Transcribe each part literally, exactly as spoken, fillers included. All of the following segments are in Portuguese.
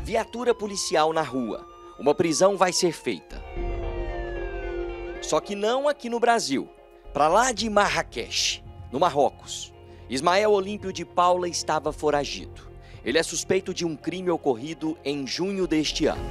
Viatura policial na rua. Uma prisão vai ser feita. Só que não aqui no Brasil. Para lá de Marrakech, no Marrocos. Ismael Olímpio de Paula estava foragido. Ele é suspeito de um crime ocorrido em junho deste ano.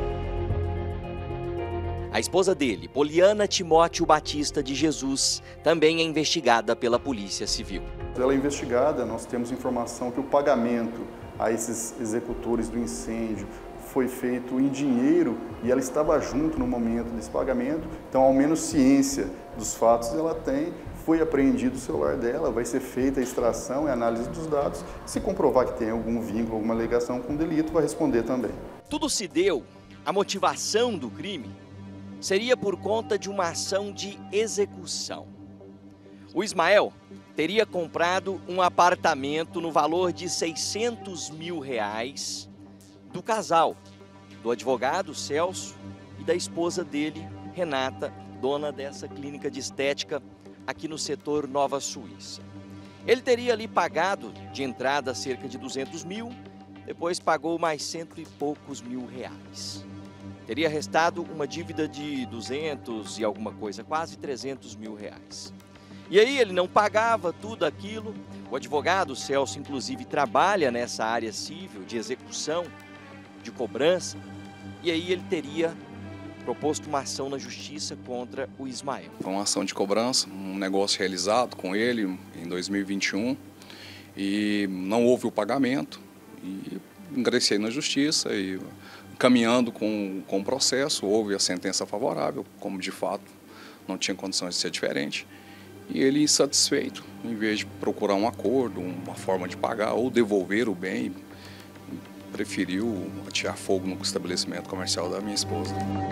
A esposa dele, Poliana Timóteo Batista de Jesus, também é investigada pela Polícia Civil. Ela é investigada, nós temos informação que o pagamento a esses executores do incêndio foi feito em dinheiro e ela estava junto no momento desse pagamento, então ao menos ciência dos fatos ela tem. Foi apreendido o celular dela, vai ser feita a extração e análise dos dados. Se comprovar que tem algum vínculo, alguma ligação com o delito, vai responder também. Tudo se deu, a motivação do crime seria por conta de uma ação de execução. O Ismael teria comprado um apartamento no valor de seiscentos mil reais do casal, do advogado Celso e da esposa dele, Renata, dona dessa clínica de estética aqui no setor Nova Suíça. Ele teria ali pagado de entrada cerca de duzentos mil, depois pagou mais cento e poucos mil reais. Teria restado uma dívida de duzentos e alguma coisa, quase trezentos mil reais. E aí ele não pagava tudo aquilo. O advogado Celso, inclusive, trabalha nessa área civil de execução, de cobrança. E aí ele teria proposto uma ação na justiça contra o Ismael. Foi uma ação de cobrança, um negócio realizado com ele em dois mil e vinte e um e não houve o pagamento. E ingressei na justiça e caminhando com, com o processo, houve a sentença favorável, como de fato não tinha condições de ser diferente. E ele, insatisfeito, em vez de procurar um acordo, uma forma de pagar ou devolver o bem, preferiu atirar fogo no estabelecimento comercial da minha esposa.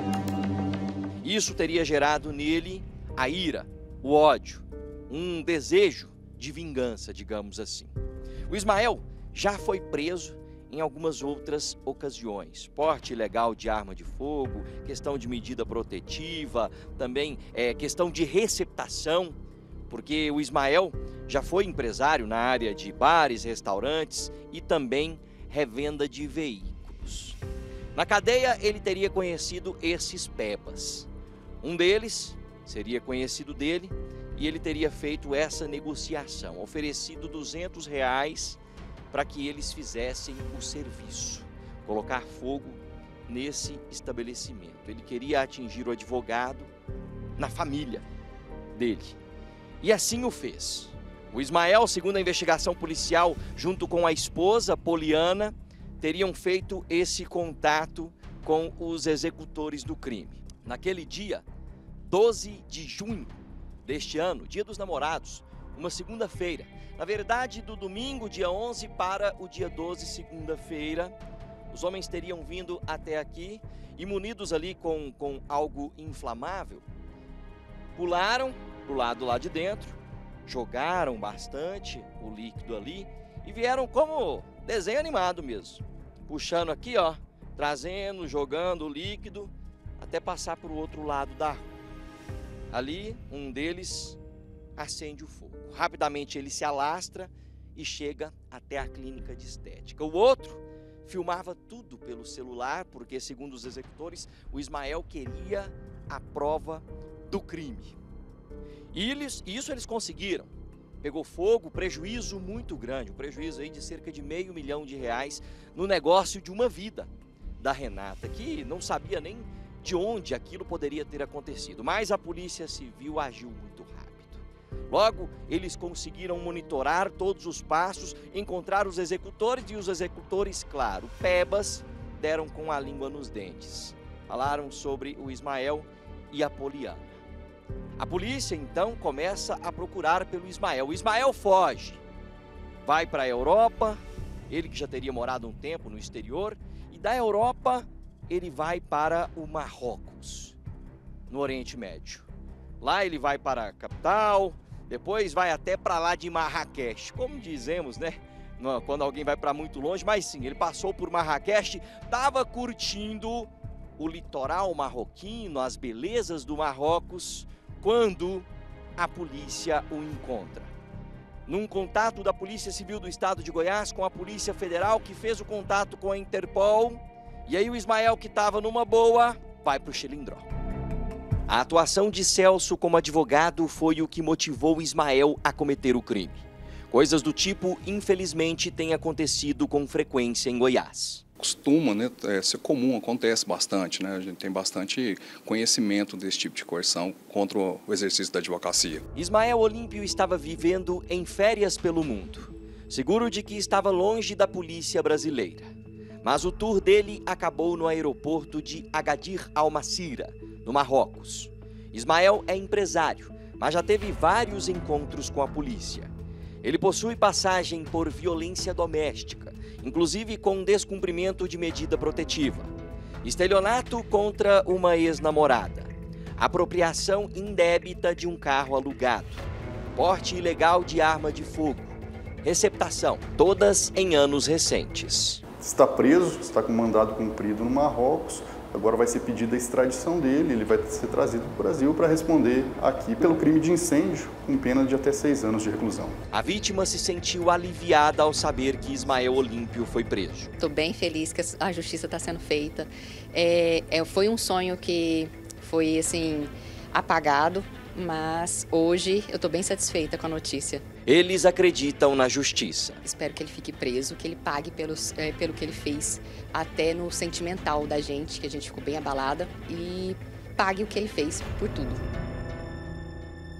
Isso teria gerado nele a ira, o ódio, um desejo de vingança, digamos assim. O Ismael já foi preso em algumas outras ocasiões. Porte ilegal de arma de fogo, questão de medida protetiva, também é, questão de receptação, porque o Ismael já foi empresário na área de bares, restaurantes e também revenda de veículos. Na cadeia, ele teria conhecido esses pebas. Um deles seria conhecido dele e ele teria feito essa negociação, oferecido duzentos reais para que eles fizessem o serviço, colocar fogo nesse estabelecimento. Ele queria atingir o advogado na família dele. E assim o fez. O Ismael, segundo a investigação policial, junto com a esposa, Poliana, teriam feito esse contato com os executores do crime. Naquele dia, doze de junho deste ano, dia dos namorados, uma segunda-feira. Na verdade, do domingo, dia onze, para o dia doze, segunda-feira, os homens teriam vindo até aqui e, munidos ali com, com algo inflamável, pularam para o lado lá de dentro, jogaram bastante o líquido ali e vieram como desenho animado mesmo. Puxando aqui, ó, trazendo, jogando o líquido até passar para o outro lado da rua. Ali, um deles acende o fogo. Rapidamente ele se alastra e chega até a clínica de estética. O outro filmava tudo pelo celular, porque, segundo os executores, o Ismael queria a prova do crime. E eles, isso eles conseguiram. Pegou fogo, prejuízo muito grande, um prejuízo aí de cerca de meio milhão de reais no negócio de uma vida da Renata, que não sabia nem de onde aquilo poderia ter acontecido. Mas a Polícia Civil agiu muito rápido. Logo, eles conseguiram monitorar todos os passos, encontrar os executores e os executores, claro, pebas, deram com a língua nos dentes. Falaram sobre o Ismael e a Poliana. A polícia, então, começa a procurar pelo Ismael. O Ismael foge, vai para a Europa, ele que já teria morado um tempo no exterior, e da Europa ele vai para o Marrocos, no Oriente Médio. Lá ele vai para a capital, depois vai até para lá de Marrakech, como dizemos, né? Quando alguém vai para muito longe, mas sim, ele passou por Marrakech, estava curtindo o litoral marroquino, as belezas do Marrocos, quando a polícia o encontra. Num contato da Polícia Civil do Estado de Goiás com a Polícia Federal, que fez o contato com a Interpol, E aí o Ismael, que estava numa boa, vai pro Chilindró. A atuação de Celso como advogado foi o que motivou Ismael a cometer o crime. Coisas do tipo, infelizmente, têm acontecido com frequência em Goiás. Costuma, né, é, ser comum, acontece bastante, né? A gente tem bastante conhecimento desse tipo de coerção contra o exercício da advocacia. Ismael Olímpio estava vivendo em férias pelo mundo, seguro de que estava longe da polícia brasileira. Mas o tour dele acabou no aeroporto de Agadir Al-Massira, no Marrocos. Ismael é empresário, mas já teve vários encontros com a polícia. Ele possui passagem por violência doméstica, inclusive com descumprimento de medida protetiva, estelionato contra uma ex-namorada, apropriação indébita de um carro alugado, porte ilegal de arma de fogo, receptação, todas em anos recentes. Está preso, está com mandado cumprido no Marrocos, agora vai ser pedida a extradição dele, ele vai ser trazido para o Brasil para responder aqui pelo crime de incêndio, com pena de até seis anos de reclusão. A vítima se sentiu aliviada ao saber que Ismael Olímpio foi preso. Estou bem feliz que a justiça está sendo feita. É, é, foi um sonho que foi assim apagado, mas hoje eu estou bem satisfeita com a notícia. Eles acreditam na justiça. Espero que ele fique preso, que ele pague pelos, é, pelo que ele fez, até no sentimental da gente, que a gente ficou bem abalada, e pague o que ele fez por tudo.